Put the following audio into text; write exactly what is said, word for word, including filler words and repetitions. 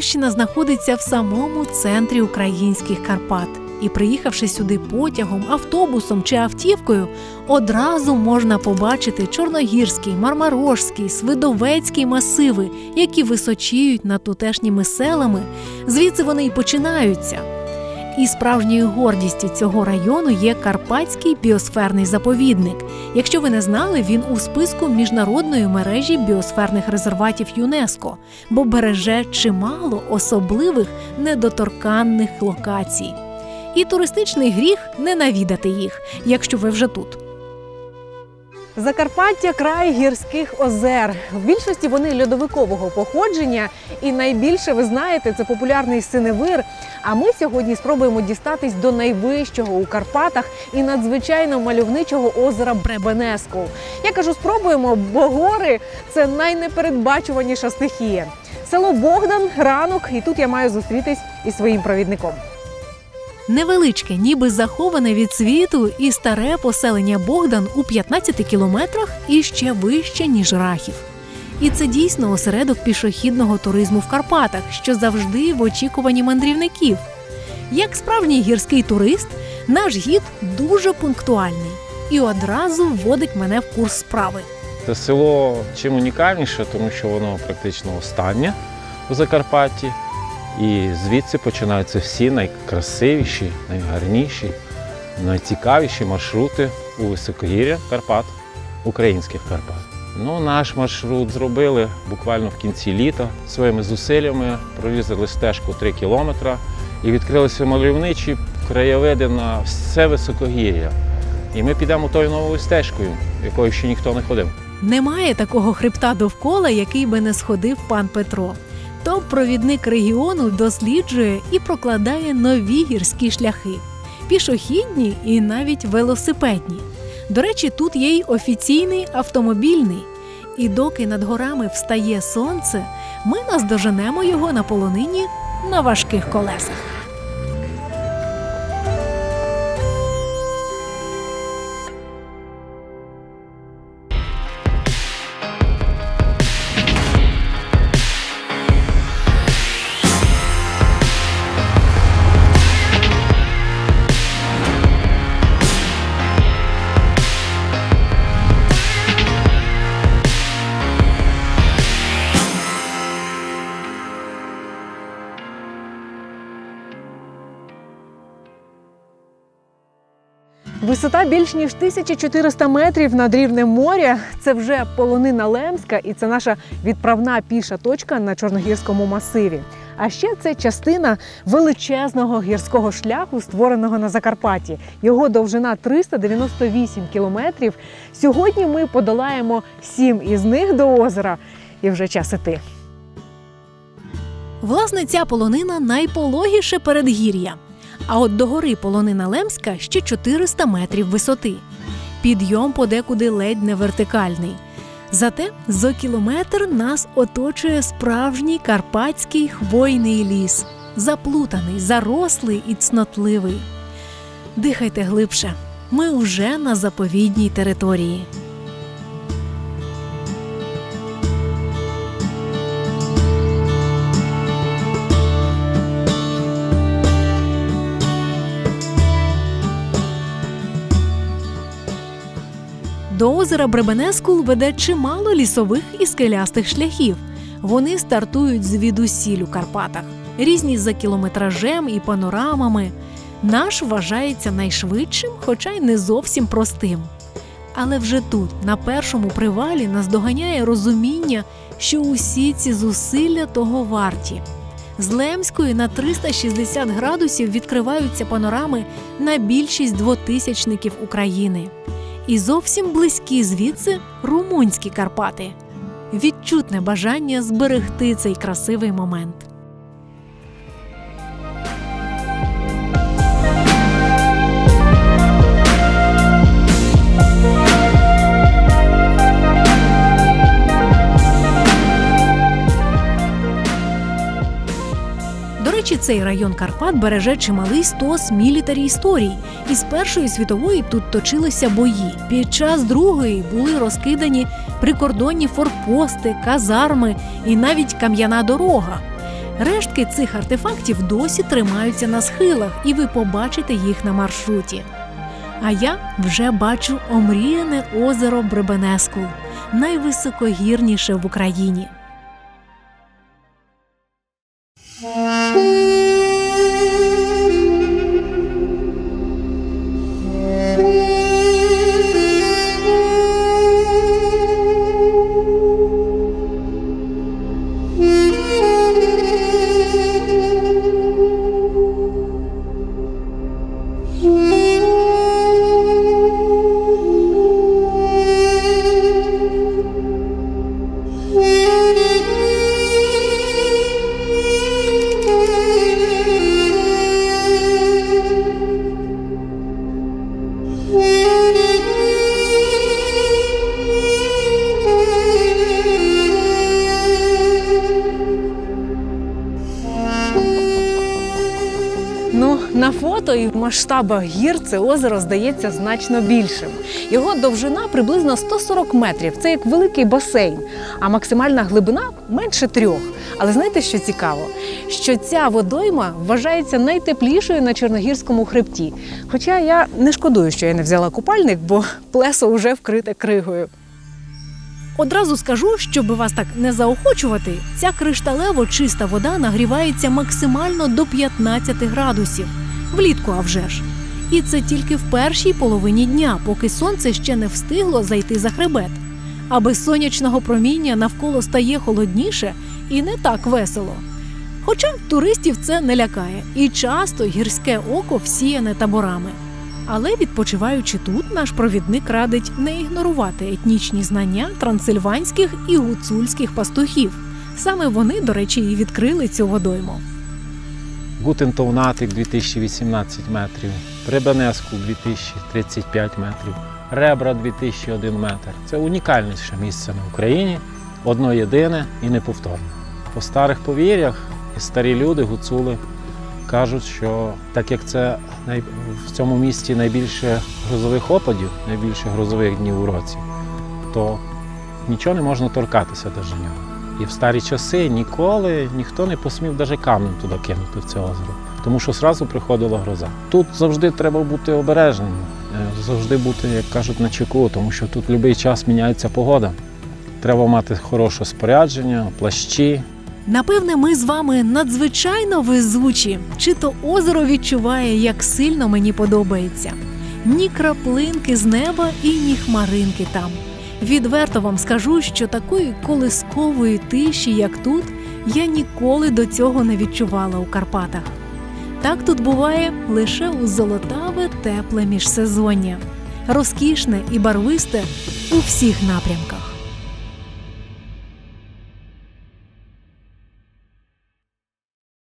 Івано-Франківщина знаходиться в самому центрі українських Карпат. І приїхавши сюди потягом, автобусом чи автівкою, одразу можна побачити Чорногірський, Мармарожський, Свидовецький масиви, які височіють над тутешніми селами. Звідси вони й починаються. І справжньою гордістю цього району є Карпатський біосферний заповідник. Якщо ви не знали, він у списку міжнародної мережі біосферних резерватів ЮНЕСКО, бо береже чимало особливих недоторканних локацій. І туристичний гріх не навідати їх, якщо ви вже тут. Закарпаття – край гірських озер. В більшості вони льодовикового походження. І найбільше, ви знаєте, це популярний Синевир. А ми сьогодні спробуємо дістатись до найвищого у Карпатах і надзвичайно мальовничого озера Бребенескул. Я кажу спробуємо, бо гори – це найнепередбачуваніша стихія. Село Богдан, ранок, і тут я маю зустрітись із своїм провідником. Невеличке, ніби заховане від світу і старе поселення Богдан у п'ятнадцяти кілометрах і ще вище, ніж Рахів. І це дійсно осередок пішохідного туризму в Карпатах, що завжди в очікуванні мандрівників. Як справжній гірський турист, наш гід дуже пунктуальний і одразу вводить мене в курс справи. Це село чим унікальніше, тому що воно практично останнє у Закарпатті. І звідси починаються всі найкрасивіші, найгарніші, найцікавіші маршрути у високогір'я Карпат, українських Карпат. Ну, наш маршрут зробили буквально в кінці літа. Своїми зусиллями прорізали стежку три кілометри і відкрилися мальовничі краєвиди на все високогір'я. І ми підемо тою новою стежкою, якою ще ніхто не ходив. Немає такого хребта довкола, який би не сходив пан Петро. То провідник регіону досліджує і прокладає нові гірські шляхи – пішохідні і навіть велосипедні. До речі, тут є й офіційний автомобільний. І доки над горами встає сонце, ми наздоженемо його на полонині на важких колесах. Висота більш ніж тисяча чотириста метрів над рівнем моря – це вже полонина Лемська, і це наша відправна піша точка на Чорногірському масиві. А ще це частина величезного гірського шляху, створеного на Закарпатті. Його довжина триста дев'яносто вісім кілометрів. Сьогодні ми подолаємо сім із них до озера, і вже час іти. Власне, ця полонина найпологіше передгір'я. А от до гори полонина Лемська ще чотириста метрів висоти. Підйом подекуди ледь не вертикальний. Зате за кілометр нас оточує справжній карпатський хвойний ліс. Заплутаний, зарослий і цнотливий. Дихайте глибше. Ми уже на заповідній території. До озера Бребенескул веде чимало лісових і скелястих шляхів. Вони стартують звідусіль у Карпатах. Різні за кілометражем і панорамами. Наш вважається найшвидшим, хоча й не зовсім простим. Але вже тут, на першому привалі, нас доганяє розуміння, що усі ці зусилля того варті. З Лемської на триста шістдесят градусів відкриваються панорами на більшість двотисячників України. І зовсім близькі звідси румунські Карпати. Відчутне бажання зберегти цей красивий момент. До речі, цей район Карпат береже чималий стос мілітарі історій. Із Першої світової тут точилися бої. Під час Другої були розкидані прикордонні форпости, казарми і навіть кам'яна дорога. Рештки цих артефактів досі тримаються на схилах, і ви побачите їх на маршруті. А я вже бачу омріяне озеро Бребенескул, найвисокогірніше в Україні. Ну, на фото і в масштабах гір це озеро здається значно більшим. Його довжина приблизно сто сорок метрів. Це як великий басейн, а максимальна глибина менше трьох. Але знаєте, що цікаво? Що ця водойма вважається найтеплішою на Чорногірському хребті. Хоча я не шкодую, що я не взяла купальник, бо плесо вже вкрите кригою. Одразу скажу, щоб вас так не заохочувати, ця кришталево чиста вода нагрівається максимально до п'ятнадцяти градусів. Влітку, а вже ж. І це тільки в першій половині дня, поки сонце ще не встигло зайти за хребет. А без сонячного проміння навколо стає холодніше і не так весело. Хоча туристів це не лякає, і часто гірське око всіяне таборами. Але відпочиваючи тут, наш провідник радить не ігнорувати етнічні знання трансильванських і гуцульських пастухів. Саме вони, до речі, і відкрили цю водойму. Гутентовнатик дві тисячі вісімнадцять метрів, Бребенескул дві тисячі тридцять п'ять метрів, Ребра дві тисячі один метр. Це унікальніше місце на Україні, одно єдине і неповторне. По старих повір'ях старі люди, гуцули, кажуть, що так як це в цьому місті найбільше грозових опадів, найбільше грозових днів у році, то нічого не можна торкатися до нього. І в старі часи ніколи ніхто не посмів навіть камінь туди кинути, в це озеро, тому що одразу приходила гроза. Тут завжди треба бути обережним, завжди бути, як кажуть, на чеку, тому що тут в будь-який час міняється погода. Треба мати хороше спорядження, плащі. Напевне, ми з вами надзвичайно везучі. Чи то озеро відчуває, як сильно мені подобається. Ні краплинки з неба і ні хмаринки там. Відверто вам скажу, що такої колискової тиші, як тут, я ніколи до цього не відчувала у Карпатах. Так тут буває лише у золотаве тепле міжсезоння. Розкішне і барвисте у всіх напрямках.